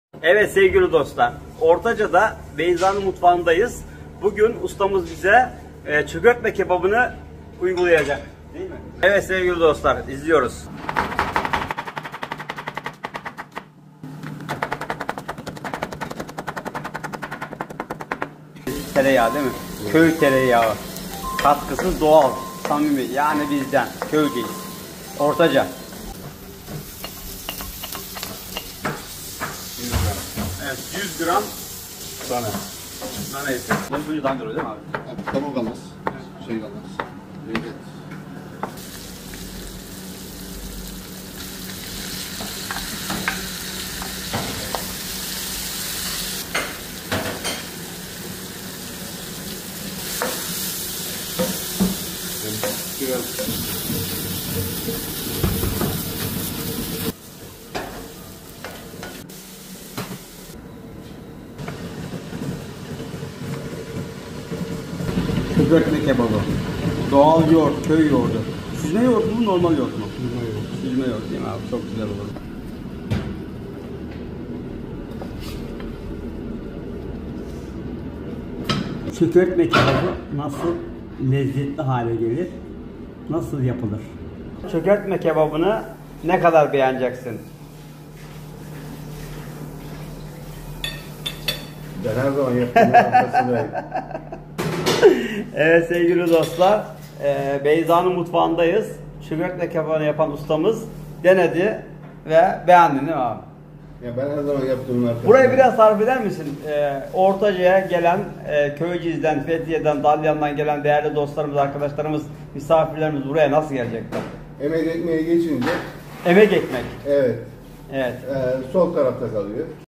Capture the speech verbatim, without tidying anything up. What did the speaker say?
Evet sevgili dostlar, Ortaca'da Beyza'nın mutfağındayız. Bugün ustamız bize e, çökertme kebabını uygulayacak. Değil mi? Evet sevgili dostlar, izliyoruz. Tereyağı değil mi? Köy tereyağı. Katkısı doğal, samimi. Yani bizden, köyceğiz. Ortaca. Evet, yüz gram dana. Dana eti. Bunu suyu dandırıyor değil mi abi? Abi tavuk almaz. Şey almaz. Lezzet. Biraz Çökertme kebabı. Doğal yoğurt, köy yoğurdu. Süzme yoğurt mu, normal yoğurt mu? süzme yoğurt. Süzme yoğurt değil mi abi? Çok güzel olur. Çökertme kebabı nasıl lezzetli hale gelir? Nasıl yapılır? Çökertme kebabını ne kadar beğeneceksin? Ben her zaman yaptığımın arkasındayım. Evet sevgili dostlar, e, Beyza'nın mutfağındayız. Çökertme kebabını yapan ustamız denedi ve beğendi değil mi abi? Ya ben her zaman yaptığımın arkasındayım. Burayı biraz tarif eder misin? E, Ortaca'ya gelen, e, Köyceğiz'den, Fethiye'den, Dalyan'dan gelen değerli dostlarımız, arkadaşlarımız, misafirlerimiz buraya nasıl gelecekler? Emek ekmeğe geçince Emek ekmek. evet. Evet. E, sol tarafta kalıyor.